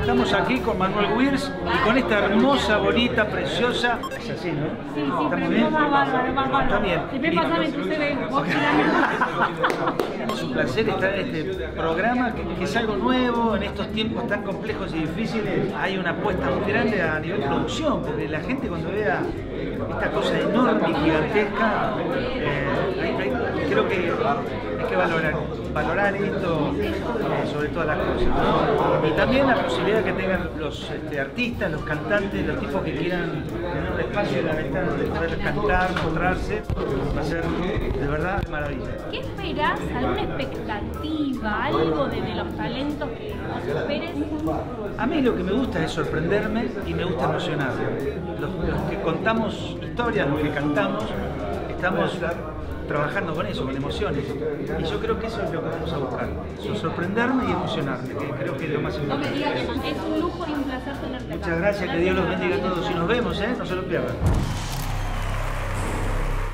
Estamos aquí con Manuel Wirs y con esta hermosa, bonita, preciosa. Es así, ¿no? Sí, ¿Estamos bien? más bárbaro. Está bien. Si me pasan en tu CV, vos Es un placer estar en este programa que es algo nuevo en estos tiempos tan complejos y difíciles. Hay una apuesta muy grande a nivel producción, porque la gente cuando vea esta cosa enorme y gigantesca, creo que hay que valorar esto sobre todas las cosas, ¿no? Y también la posibilidad que tengan los artistas, los cantantes, los tipos que quieran tener un espacio en la ventana donde poder cantar, mostrarse, va a ser de verdad maravilla. ¿Qué esperás? ¿Alguna expectativa? ¿Algo de los talentos que vos esperes? A mí lo que me gusta es sorprenderme y me gusta emocionarme. Los que contamos historias, los que cantamos, estamos trabajando con eso, con emociones. Y yo creo que eso es lo que vamos a buscar. Sorprenderme y emocionarme, que creo que es lo más importante. Es un lujo y un placer tenerte acá. Muchas gracias, que Dios los bendiga a todos. Y nos vemos, no se lo pierdan.